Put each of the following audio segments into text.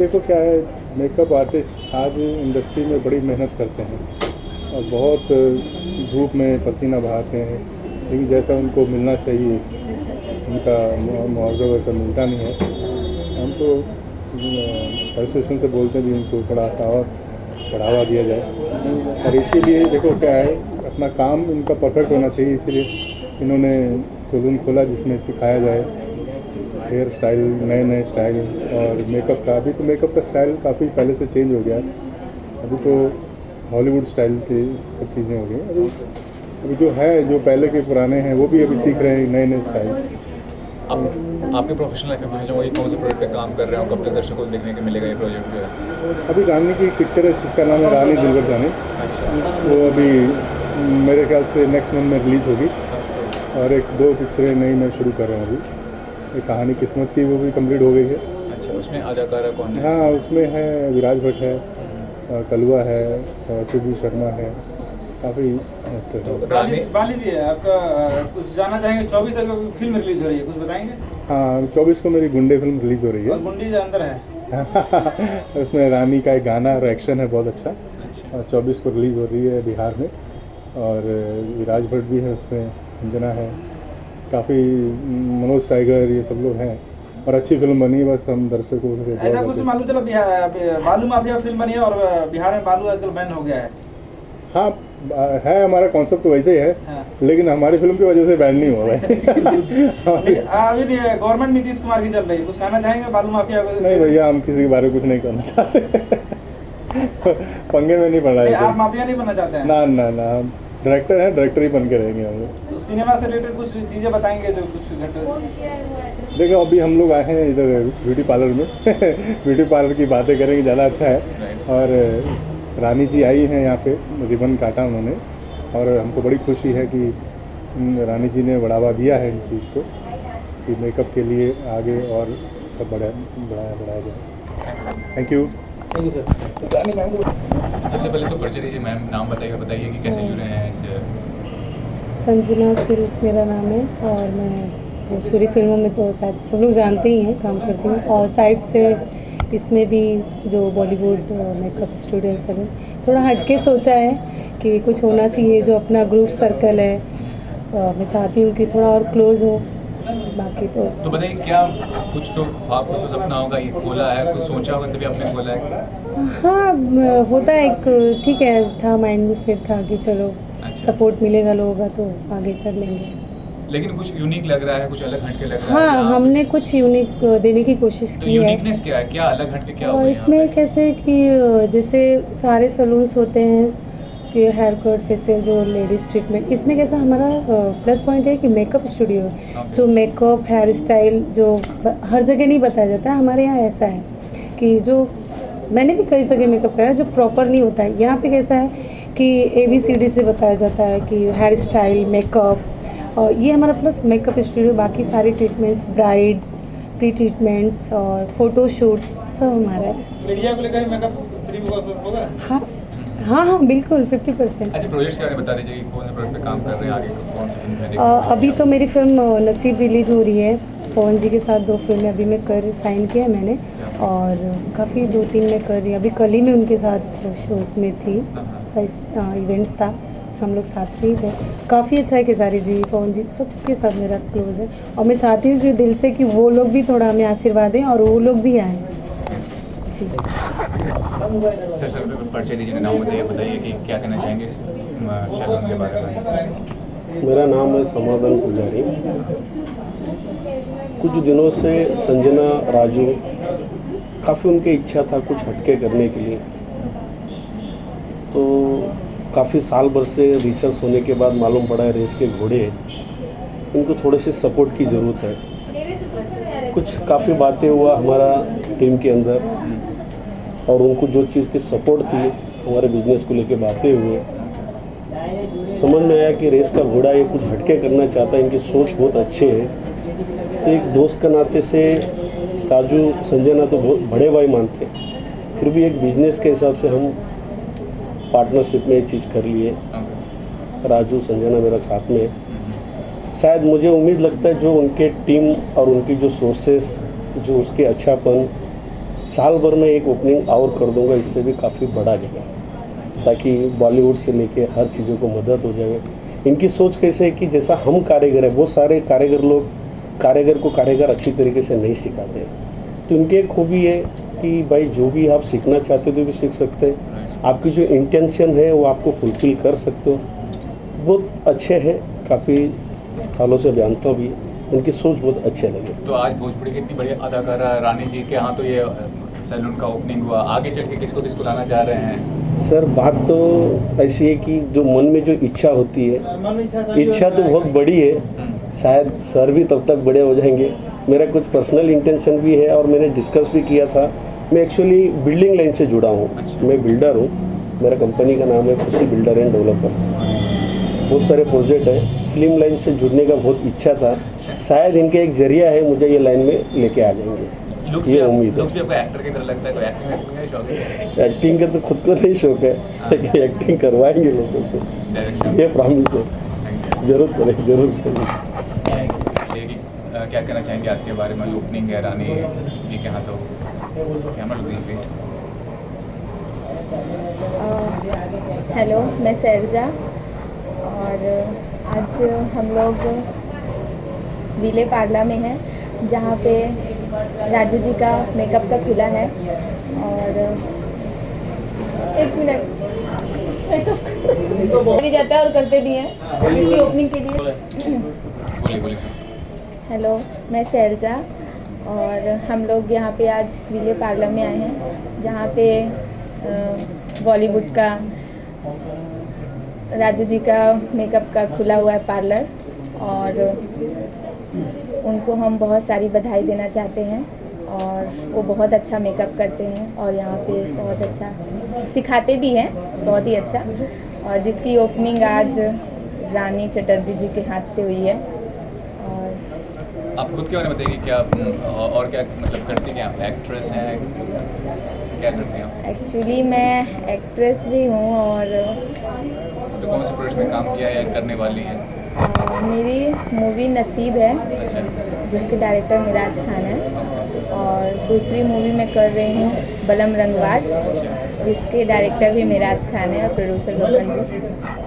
देखो क्या है, मेकअप आर्टिस्ट आज इंडस्ट्री में बड़ी मेहनत करते हैं और बहुत धूप में पसीना बहाते हैं, लेकिन जैसा उनको मिलना चाहिए उनका मुआवजा वैसा मिलता नहीं है। हम तो एसोसिएशन से बोलते हैं कि उनको थोड़ा और बढ़ावा दिया जाए, और इसीलिए देखो क्या है, अपना काम इनका परफेक्ट होना चाहिए, इसीलिए इन्होंने सैलून खोला जिसमें सिखाया जाए हेयर स्टाइल, नए नए स्टाइल और मेकअप का। अभी तो मेकअप का स्टाइल काफ़ी पहले से चेंज हो गया है, अभी तो हॉलीवुड स्टाइल की सब चीज़ें हो गई। अभी जो है, जो पहले के पुराने हैं वो भी अभी सीख रहे हैं नए नए स्टाइल। आपके प्रोफेशनल लाइफ में वही कौन से प्रोजेक्ट पे काम कर रहे हो, कब तक दर्शकों को देखने को मिलेगा ये प्रोजेक्ट जो है? अभी रानी की पिक्चर है जिसका नाम है रानी दिलबर जानी। वो अभी मेरे ख्याल से नेक्स्ट मंथ में रिलीज़ होगी, और एक दो पिक्चरें नई मैं शुरू कर रहा हूँ अभी। एक कहानी किस्मत की, वो भी कंप्लीट हो गई है। अच्छा, उसमें अदाकारा कौन है? हाँ, उसमें है विराज भट्ट है, कलुआ है, सुधीर शर्मा है, काफ़ी। तो बाली जी, आपका कुछ जानना चाहेंगे? 24 तारीख को फिल्म रिलीज हो रही है, कुछ बताएंगे? हाँ, 24 को मेरी गुंडे फिल्म रिलीज हो रही है। और गुंडी जो अंदर है उसमें रानी का एक गाना और एक्शन है बहुत अच्छा। और 24 को रिलीज हो रही है बिहार में, और विराज भट्ट भी है उसमें, अंजना है, काफ़ी मनोज टाइगर, ये सब लोग हैं, और अच्छी फिल्म बनी है। बस हम दर्शकों से ऐसा कुछ मालूम चला बालू माफिया फिल्म बनी है और बिहार में बालू आजकल बैन हो गया है। हाँ है, हमारा कॉन्सेप्ट तो वैसे ही है। हाँ। लेकिन हमारी फिल्म की वजह से बैन नहीं हुआ है। अभी गवर्नमेंट नीतीश कुमार की चल रही है, कुछ कहना चाहेंगे बालू माफिया को? नहीं भैया, हम किसी के बारे में कुछ नहीं करना चाहते। पंगे में नहीं पड़ रहा है। आप माफिया नहीं बनना चाहते हैं? ना ना ना, हम डायरेक्टर हैं, डायरेक्टर ही बन के रहेंगे हम लोग। तो सिनेमा से रिलेटेड कुछ चीजें बताएंगे जो कुछ देखो, अभी हम लोग आए हैं इधर ब्यूटी पार्लर में। ब्यूटी पार्लर की बातें करेंगे, ज़्यादा अच्छा है। और रानी जी आई हैं यहाँ पे, रिबन काटा उन्होंने, और हमको बड़ी खुशी है कि रानी जी ने बढ़ावा दिया है इन चीज़ को, कि मेकअप के लिए आगे और सब बढ़ाया जाए। Thank you sir. सबसे पहले तो परिचय दीजिए मैम, नाम बताइए कि कैसे जुड़े हैं इस? संजना सिल्क मेरा नाम है, और मैं भोजपुरी फिल्मों में तो शायद सब लोग जानते ही हैं, काम करती हूँ, और साइड से इसमें भी जो बॉलीवुड मेकअप स्टूडियो सब है, थोड़ा हटके सोचा है कि कुछ होना चाहिए जो अपना ग्रुप सर्कल है। मैं चाहती हूँ कि थोड़ा और क्लोज हो। बाकी तो बताइए, क्या कुछ तो आपको तो सपना होगा, ये खोला है, कुछ सोचा होगा तभी आपने खोला है? हाँ, होता है एक, ठीक है, था माइंड में सेट था कि चलो सपोर्ट मिलेगा लोगों का तो आगे कर लेंगे। लेकिन कुछ यूनिक लग रहा है, कुछ अलग हटके लग रहा है। हाँ, हमने कुछ यूनिक देने की कोशिश की है। यूनिकनेस क्या है, क्या अलग हटके क्या है? इसमें कैसे कि जैसे सारे सलून्स होते हैं कि हेयर कट, फेशियल, जो लेडीज ट्रीटमेंट, इसमें कैसा हमारा प्लस पॉइंट है कि मेकअप स्टूडियो है, जो मेकअप हेयर स्टाइल जो हर जगह नहीं बताया जाता है, हमारे यहाँ ऐसा है कि जो मैंने भी कई जगह मेकअप कराया जो प्रॉपर नहीं होता है, यहाँ पे कैसा है कि ABCD से बताया जाता है कि हेयर स्टाइल, मेकअप, और ये हमारा प्लस मेकअप स्टूडियो, बाकी सारी ट्रीटमेंट्स, ब्राइड, प्री ट्रीटमेंट्स और फोटोशूट सब हमारा है। मीडिया को लेकर मेकअप होगा? हाँ हाँ हाँ, बिल्कुल 50%। अच्छा, प्रोजेक्ट्स के बारे में बता दीजिए कि कौन से प्रोजेक्ट पे काम कर रहे हैं, आगे कौन सी फिल्म है? अभी तो मेरी फिल्म नसीब रिलीज हो रही है, पवन जी के साथ 2 फिल्में अभी मैं साइन किया है मैंने, और काफ़ी 2-3 में कर रही, अभी कल ही मैं उनके साथ शोज़ में थी, इवेंट्स था, हम लोग साथ में थे। काफ़ी अच्छा है, केसारी जी, पवन जी, सबके साथ मेरा क्लोज है, और मैं चाहती हूँ कि दिल से कि वो लोग भी थोड़ा हमें आशीर्वाद दें और वो लोग भी आएँ जी। सर परिचय दीजिए, नाम बताइए कि क्या कहना चाहेंगे इस फिल्म के बारे में? मेरा नाम है समाधान पुजारी। कुछ दिनों से संजना, राजू, काफ़ी उनकी इच्छा था कुछ हटके करने के लिए, तो काफ़ी साल भर से रिसर्च होने के बाद मालूम पड़ा है रेस के घोड़े उनको थोड़े से सपोर्ट की ज़रूरत है। कुछ काफ़ी बातें हुआ हमारा टीम के अंदर, और उनको जो चीज़ की सपोर्ट थी हमारे बिजनेस को लेके बातें हुए, समझ में आया कि रेस का घोड़ा ये कुछ हटके करना चाहता है, इनकी सोच बहुत अच्छे है। तो एक दोस्त के नाते से राजू, संजना तो बहुत बड़े भाई मानते, फिर भी एक बिजनेस के हिसाब से हम पार्टनरशिप में ये चीज़ कर लिए। राजू, संजना मेरा साथ में, शायद मुझे उम्मीद लगता है जो उनके टीम और उनकी जो सोर्सेस, जो उसके अच्छापन, साल भर में एक ओपनिंग और कर दूंगा, इससे भी काफ़ी बड़ा जगह, ताकि बॉलीवुड से लेके हर चीज़ों को मदद हो जाए। इनकी सोच कैसे है कि जैसा हम कारीगर है, वो सारे कारीगर लोग कारीगर को कारीगर अच्छी तरीके से नहीं सिखाते, तो इनकी एक खूबी है कि भाई जो भी आप सीखना चाहते हो तो भी सीख सकते हैं, आपकी जो इंटेंशन है वो आपको फुलफिल कर सकते हो। बहुत अच्छे हैं, काफ़ी सालों से जानता हूँ भी, उनकी सोच बहुत अच्छे लगे। तो आज भोजपुरी की इतनी बड़ी अदाकारा रानी जी के यहाँ तो ये सैलून का ओपनिंग हुआ, आगे चल के किसको किसको लाना चाह रहे हैं? सर बात तो ऐसी है कि जो मन में जो इच्छा होती है, इच्छा तो बहुत बड़ी है, शायद सर भी तब तक बड़े हो जाएंगे। मेरा कुछ पर्सनल इंटेंशन भी है और मैंने डिस्कस भी किया था। मैं एक्चुअली बिल्डिंग लाइन से जुड़ा हूँ, मैं बिल्डर हूँ, मेरा कंपनी का नाम है खुशी बिल्डर एंड डेवलपर्स। बहुत सारे प्रोजेक्ट हैं, फिल्म लाइन से जुड़ने का बहुत इच्छा था, शायद इनके एक जरिया है, मुझे ये लाइन में लेके आ जाएंगे, ये उम्मीद है। एक्टर की तरह लगता है, तो एक्टिंग का शौक है? एक्टिंग का तो खुद को नहीं शौक है, लेकिन एक्टिंग करवाएंगे लोगों से, ये प्रॉमिस है, जरूर करें, जरूर करें। क्या कहना चाहेंगे आज के बारे में? ओपनिंग है रानी जी के यहाँ, तो कैमरा लुकिंग। हेलो, मैं सैलजा और आज हम लोग विले पार्ला में हैं, जहाँ पे राजू जी का मेकअप का खुला है। और एक मिनट, मेकअप भी जाता है और करते भी हैं इसकी ओपनिंग के लिए। हेलो, मैं सैलजा और हम लोग यहाँ पे आज विले पार्ला में आए हैं, जहाँ पे बॉलीवुड का राजू जी का मेकअप का खुला हुआ है पार्लर, और उनको हम बहुत सारी बधाई देना चाहते हैं। और वो बहुत अच्छा मेकअप करते हैं और यहाँ पे बहुत अच्छा सिखाते भी हैं, बहुत ही अच्छा। और जिसकी ओपनिंग आज रानी चटर्जी जी के हाथ से हुई है। और आप खुद के बारे में बताइए, क्या और क्या मतलब करती हैं आप? एक्ट्रेस हैं, क्या करते हैं आप? एक्चुअली मैं एक्ट्रेस भी हूँ। और तो कौन से प्रोजेक्ट में काम किया या करने वाली हैं? मेरी मूवी नसीब है, जिसके डायरेक्टर मिराज खान है, और दूसरी मूवी मैं कर रही हूँ बलम रंगबाज, जिसके डायरेक्टर भी मिराज खान है और प्रोड्यूसर बबन जी।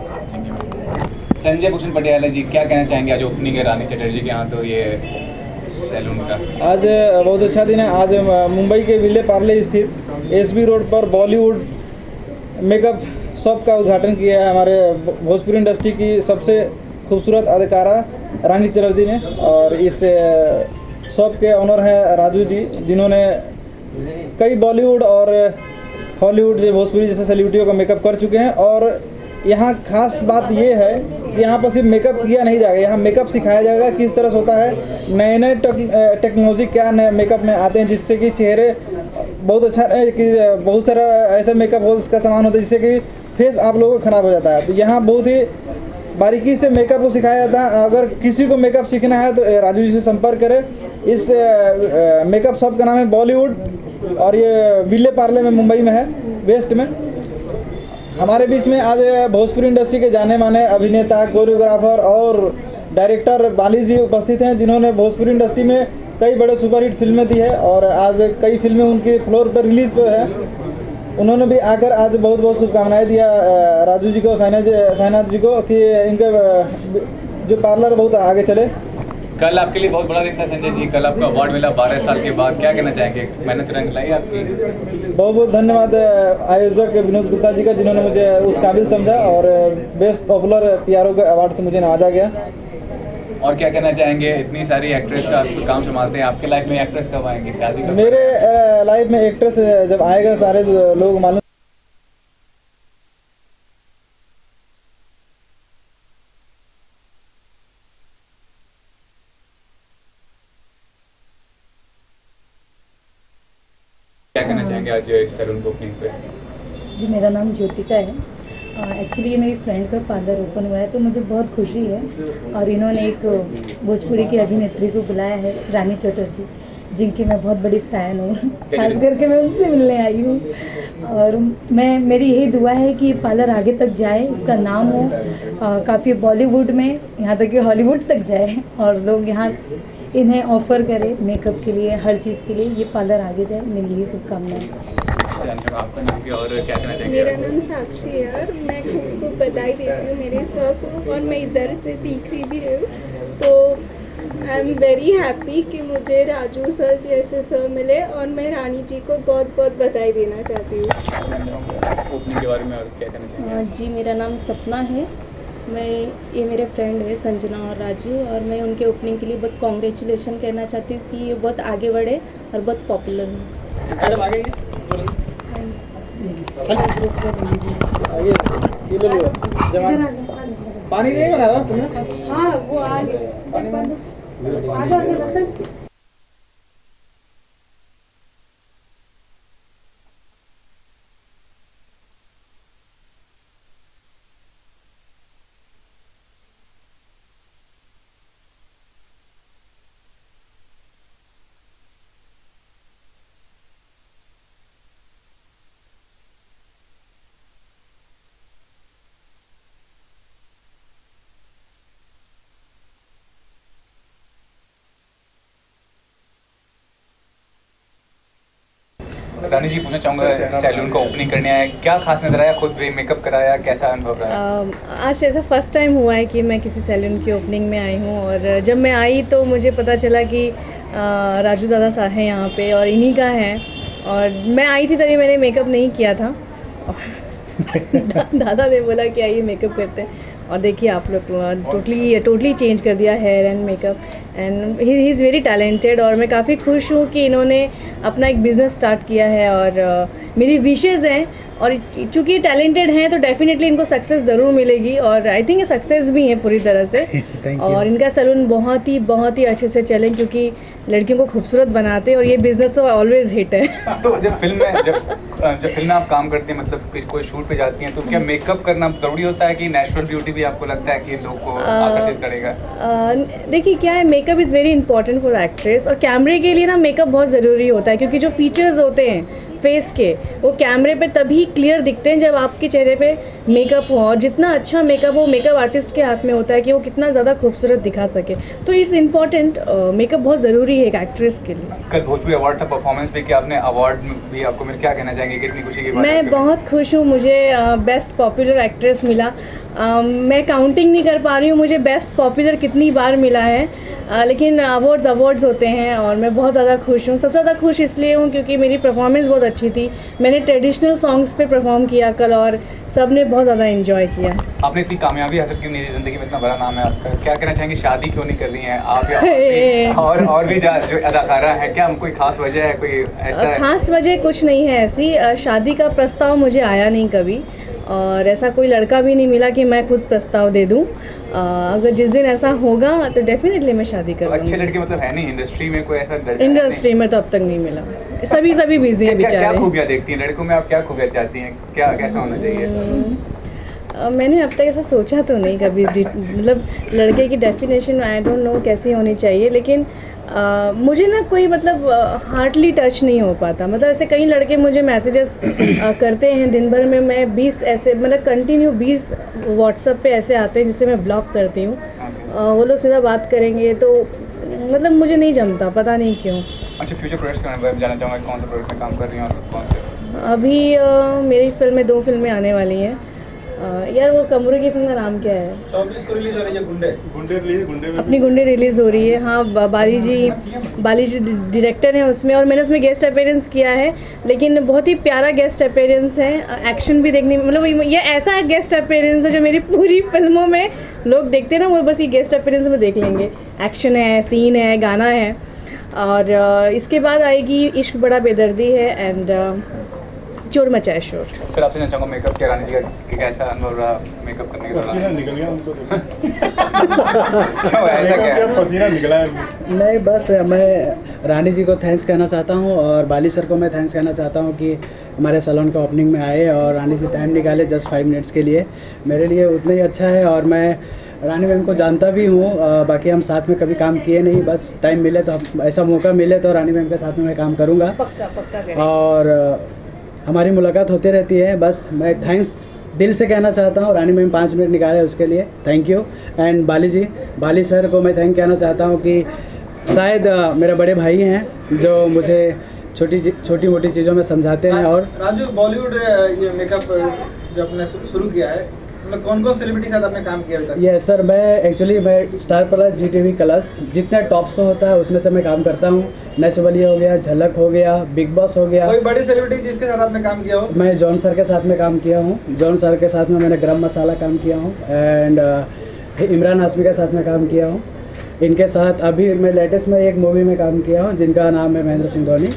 संजय भूषण पटियाला जी, क्या कहना चाहेंगे? आज ओपनिंग है रानी चटर्जी के यहाँ, तो ये सैलून का आज बहुत अच्छा दिन है। आज मुंबई के विले पार्ले स्थित एसबी रोड पर बॉलीवुड मेकअप शॉप का उद्घाटन किया है हमारे भोजपुरी इंडस्ट्री की सबसे खूबसूरत अदाकारा रानी चटर्जी ने। और इस शॉप के ऑनर हैं राजू जी, जिन्होंने कई बॉलीवुड और हॉलीवुड भोजपुरी जैसे सेलिब्रिटियों का मेकअप कर चुके हैं। और यहाँ खास बात ये है कि यहाँ पर सिर्फ मेकअप किया नहीं जाएगा, यहाँ मेकअप सिखाया जाएगा किस तरह से होता है, नए नए टेक्नोलॉजी क्या नए मेकअप में आते हैं, जिससे कि चेहरे बहुत अच्छा कि बहुत सारा ऐसे मेकअप हो उसका सामान होता है जिससे कि फेस आप लोगों का ख़राब हो जाता है। तो यहाँ बहुत ही बारीकी से मेकअप को सिखाया जाता है। अगर किसी को मेकअप सीखना है तो राजू जी से संपर्क करें। इस मेकअप शॉप का नाम है बॉलीवुड, और ये विले पार्ले में मुंबई में है, वेस्ट में। हमारे बीच में आज भोजपुरी इंडस्ट्री के जाने माने अभिनेता, कोरियोग्राफर और डायरेक्टर बाली जी उपस्थित हैं, जिन्होंने भोजपुरी इंडस्ट्री में कई बड़े सुपरहिट फिल्में दी है और आज कई फिल्में उनके फ्लोर पर रिलीज पे है। उन्होंने भी आकर आज बहुत बहुत शुभकामनाएं दिया राजू जी को, साइनाथ जी को, कि इनके जो पार्लर बहुत आगे चले। कल आपके लिए बहुत बड़ा दिन था संजय जी, कल आपको अवार्ड मिला 12 साल के बाद, क्या कहना चाहेंगे? मेहनत रंग लाई आपकी। बहुत बहुत धन्यवाद आयोजक विनोद गुप्ता जी का, जिन्होंने मुझे उस काबिल समझा और बेस्ट पॉपुलर PRO के अवार्ड से मुझे नवाजा गया। और क्या कहना चाहेंगे? इतनी सारी एक्ट्रेस का काम संभालते हैं, आपके लाइफ में एक्ट्रेस कब आएंगे? शादी कब? मेरे लाइफ में एक्ट्रेस जब आएगा सारे लोग मालूम। क्या कहना चाहेंगे आज सैलून की ओपनिंग पे? जी, मेरा नाम ज्योतिका है। एक्चुअली ये मेरी फ्रेंड का पार्लर ओपन हुआ है, तो मुझे बहुत खुशी है। और इन्होंने एक भोजपुरी की अभिनेत्री को बुलाया है, रानी चटर्जी, जिनकी मैं बहुत बड़ी फ़ैन हूँ। खास करके मैं उनसे मिलने आई हूँ। और मेरी यही दुआ है कि ये पार्लर आगे तक जाए, इसका नाम हो काफ़ी बॉलीवुड में, यहाँ तक कि हॉलीवुड तक जाए, और लोग यहाँ इन्हें ऑफर करे मेकअप के लिए, हर चीज़ के लिए, ये पार्लर आगे जाए, मेरी यही शुभकामनाएं। आपका नाम भी और क्या कहना चाहेंगे? मेरा नाम साक्षी है और मैं खुद को बधाई देती हूँ मेरे सर को, और मैं इधर से सीख रही भी हूँ। तो आई एम वेरी हैप्पी कि मुझे राजू सर जैसे सर मिले, और मैं रानी जी को बहुत बहुत बधाई देना चाहती हूँ। ओपनिंग के बारे में और क्या कहना चाहेंगे? जी, मेरा नाम सपना है। ये मेरे फ्रेंड है संजना और राजू, और मैं उनके ओपनिंग के लिए बहुत कॉन्ग्रेचुलेशन कहना चाहती हूँ कि ये बहुत आगे बढ़े और बहुत पॉपुलर हो। पानी नहीं मंगाया सुनो? हाँ वो आ गया। रानी जी पूछना चाहूँगा, सैलून का ओपनिंग करने आए, क्या खास नजर आया? खुद भी मेकअप कराया, कैसा अनुभव रहा? आज ऐसा फर्स्ट टाइम हुआ है कि मैं किसी सैलून की ओपनिंग में आई हूँ, और जब मैं आई तो मुझे पता चला कि राजू दादा साहब हैं यहाँ पे और इन्हीं का है। और मैं आई थी तभी मैंने मेकअप नहीं किया था, और दादा ने बोला कि आइए मेकअप करते हैं, और देखिए आप लोग टोटली चेंज कर दिया hair and makeup, and he is very talented. और मैं काफ़ी खुश हूँ कि इन्होंने अपना एक बिज़नेस स्टार्ट किया है, और मेरी विशेज़ हैं, और चूँकि टैलेंटेड हैं तो डेफिनेटली इनको सक्सेस ज़रूर मिलेगी, और आई थिंक ये सक्सेस भी हैं पूरी तरह से। और इनका सैलून बहुत ही अच्छे से चले, क्योंकि लड़कियों को खूबसूरत बनाते हैं, और ये बिजनेस तो ऑलवेज हिट है। तो जब फिल्म में आप काम करते हैं, मतलब कोई शूट पे जाती हैं, तो क्या मेकअप करना ज़रूरी होता है कि नेचुरल ब्यूटी भी आपको लगता है कि लोग को आकर्षित करेगा? देखिए क्या है, makeup is very important for actress, और कैमरे के लिए ना मेकअप बहुत ज़रूरी होता है, क्योंकि जो फीचर्स होते हैं फेस के वो कैमरे पे तभी क्लियर दिखते हैं जब आपके चेहरे पे मेकअप हो, और जितना अच्छा मेकअप हो मेकअप आर्टिस्ट के हाथ में होता है कि वो कितना ज़्यादा खूबसूरत दिखा सके। तो इट्स इम्पॉर्टेंट, मेकअप बहुत ज़रूरी है एक एक्ट्रेस के लिए। कल भोजपुरी अवार्ड था, परफॉर्मेंस भी किया आपने, अवार्ड भी आपको मिल, क्या कहना चाहेंगे? कितनी खुशी की बात? मैं बहुत खुश हूँ, मुझे बेस्ट पॉपुलर एक्ट्रेस मिला। मैं काउंटिंग नहीं कर पा रही हूँ मुझे बेस्ट पॉपुलर कितनी बार मिला है, लेकिन अवार्ड्स होते हैं, और मैं बहुत ज़्यादा खुश हूँ। सबसे ज़्यादा खुश इसलिए हूँ क्योंकि मेरी परफॉर्मेंस बहुत अच्छी थी। मैंने ट्रेडिशनल सॉन्ग्स पे परफॉर्म किया कल, और सब ने बहुत ज़्यादा एंजॉय किया। आपने इतनी कामयाबी हासिल की निजी ज़िंदगी में, इतना बड़ा नाम है आपका, क्या कहना चाहेंगे? शादी क्यों नहीं कर रही हैं आप, या और भी जो अदाकारा है, क्या कोई खास वजह है? कोई ऐसा खास वजह कुछ नहीं है ऐसी। शादी का प्रस्ताव मुझे आया नहीं कभी, और ऐसा कोई लड़का भी नहीं मिला कि मैं खुद प्रस्ताव दे दूं। अगर जिस दिन ऐसा होगा तो डेफिनेटली मैं शादी करूंगी। अच्छे लड़के मतलब है नहीं इंडस्ट्री में कोई ऐसा? इंडस्ट्री में तो अब तक नहीं मिला, सभी बिजी हैं बेचारे। क्या खूबियां देखती हैं लड़कों में, आप क्या खूबियां चाहती हैं, क्या कैसा होना चाहिए? मैंने अब तक ऐसा सोचा तो नहीं कभी, मतलब लड़के की डेफिनेशन आई डोंट नो कैसी होनी चाहिए, लेकिन मुझे ना कोई मतलब हार्डली टच नहीं हो पाता। मतलब ऐसे कई लड़के मुझे मैसेजेस करते हैं दिन भर में, मैं 20 ऐसे मतलब कंटिन्यू 20 व्हाट्सएप पे ऐसे आते हैं जिससे मैं ब्लॉक करती हूँ। वो लोग सीधा बात करेंगे तो मतलब मुझे नहीं जमता, पता नहीं क्यों। अच्छा, फ्यूचर प्रोजेक्ट्स के बारे में जानना चाहूँगा, कौन से प्रोजेक्ट में काम कर रही हैं और कौन से? अभी मेरी फिल्में 2 फिल्में आने वाली हैं। यार वो कमरू की फिल्म का नाम क्या है? अपनी गुंडे रिलीज हो रही है। हाँ, बाली जी डायरेक्टर हैं उसमें, और मैंने उसमें गेस्ट अपीयरेंस किया है, लेकिन बहुत ही प्यारा गेस्ट अपीयरेंस है। एक्शन भी देखने में, मतलब ये ऐसा गेस्ट अपीयरेंस है जो मेरी पूरी फिल्मों में लोग देखते हैं ना, वो बस ये गेस्ट अपीयरेंस में देख लेंगे। एक्शन है, सीन है, गाना है, और इसके बाद आएगी इश्क बड़ा बेदर्दी है एंड चोर मचाए शोर। सर आपसे चाहूँगा मेकअप क्या रानी जी का कैसा अनुभव रहा मेकअप करने के दौरान? पसीना निकल गया हमको क्यों ऐसा क्या? पसीना निकला है। नहीं, बस मैं रानी जी को थैंक्स कहना चाहता हूँ, और बाली सर को मैं थैंक्स कहना चाहता हूँ कि हमारे सैलून का ओपनिंग में आए और रानी जी टाइम निकाले जस्ट 5 मिनट्स के लिए, मेरे लिए उतना ही अच्छा है। और मैं रानी मैम को जानता भी हूँ, बाकी हम साथ में कभी काम किए नहीं, बस टाइम मिले तो ऐसा मौका मिले तो रानी मैम के साथ में मैं काम करूँगा, और हमारी मुलाकात होती रहती है। बस मैं थैंक्स दिल से कहना चाहता हूँ, रानी मैम 5 मिनट निकाले उसके लिए thank you. And Bali sir को मैं थैंक कहना चाहता हूँ कि शायद मेरे बड़े भाई हैं जो मुझे छोटी मोटी चीज़ों में समझाते हैं। और राजू, बॉलीवुड ये मेकअप जो आपने शुरू किया है, मतलब कौन कौन सेलिब्रिटी के साथ आपने काम किया अभी तक? ये सर, मैं स्टार प्लस, GTV कलर्स, जितना टॉप शो होता है उसमें से मैं काम करता हूँ। नच बलिए हो गया, झलक हो गया, बिग बॉस हो गया। कोई बड़ी सेलिब्रिटी जिसके साथ आपने काम किया हो? मैं जॉन सर के साथ में काम किया हूँ। जॉन सर के साथ में मैंने गरम मसाला काम किया हूँ। एंड इमरान हाशमी के साथ में काम किया हूँ। इनके साथ अभी मैं लेटेस्ट में एक मूवी में काम किया हूँ जिनका नाम है महेंद्र सिंह धोनी।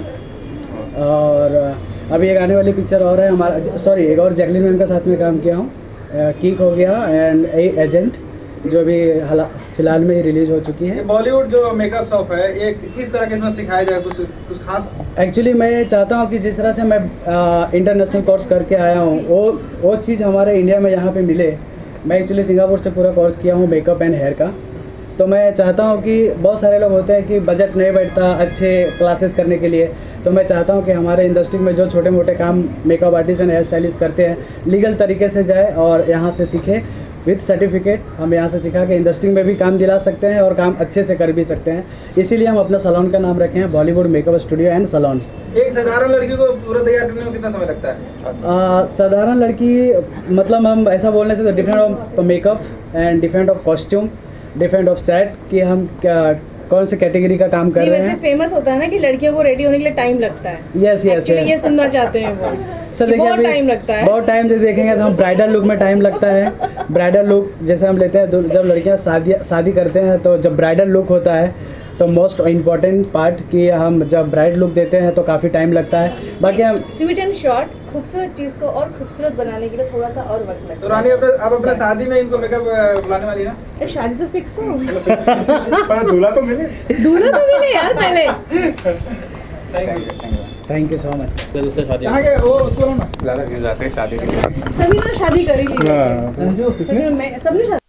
और अभी एक आने वाली पिक्चर और है हमारा, सॉरी, एक और जैकलिन मैम के साथ में काम किया हूँ। किक हो गया एंड एजेंट, जो भी फिलहाल में ही रिलीज हो चुकी है। बॉलीवुड जो मेकअप शॉप है, ये किस तरह के इसमें सिखाया जाए, कुछ खास? एक्चुअली मैं चाहता हूँ कि जिस तरह से मैं इंटरनेशनल कोर्स करके आया हूँ वो चीज़ हमारे इंडिया में यहाँ पे मिले। मैं एक्चुअली सिंगापुर से पूरा कोर्स किया हूँ मेकअप एंड हेयर का। तो मैं चाहता हूँ कि बहुत सारे लोग होते हैं कि बजट नहीं बैठता अच्छे क्लासेस करने के लिए, तो मैं चाहता हूँ कि हमारे इंडस्ट्री में जो छोटे मोटे काम makeup artist and hair stylist करते हैं, लीगल तरीके से जाए और यहाँ से सीखे विद सर्टिफिकेट। हम यहाँ से सिखा के इंडस्ट्री में भी काम दिला सकते हैं और काम अच्छे से कर भी सकते हैं। इसीलिए हम अपना सैलून का नाम रखे हैं Bollywood makeup studio and salon. एक साधारण लड़की को पूरा तैयार करने में कितना समय लगता है? साधारण लड़की मतलब हम ऐसा बोलने से, different of makeup and different of costume, different of set, कि हम कौन से कैटेगरी का काम कर रहे हैं। फेमस होता है ना कि लड़कियों को रेडी होने के लिए टाइम लगता है। यस, ये सुनना चाहते हैं वो। सर देखिए, बहुत टाइम लगता है। बहुत टाइम से देखेंगे तो हम ब्राइडल लुक में टाइम लगता है। ब्राइडल लुक जैसे हम लेते हैं, जब लड़कियां शादी करते हैं तो जब ब्राइडल लुक होता है तो मोस्ट इम्पॉर्टेंट पार्ट कि हम जब ब्राइड लुक देते हैं तो काफ़ी टाइम लगता है। बाकी हम स्वीट एंड शॉर्ट खूबसूरत चीज़ को और खूबसूरत बनाने के लिए थोड़ा सा और वक्त लगता है। तो रानी, आप अपने शादी में इनको मेकअप बुलाने वाली है ना? शादी तो फिक्स हो, दूल्हा तो मिले यार पहले। Thank you so much. कहाँ गए वो, उसको ना ज़्यादा व्यूज आते हैं शादी के लिए। सभी ने शादी करी ली। हाँ। सबने शादी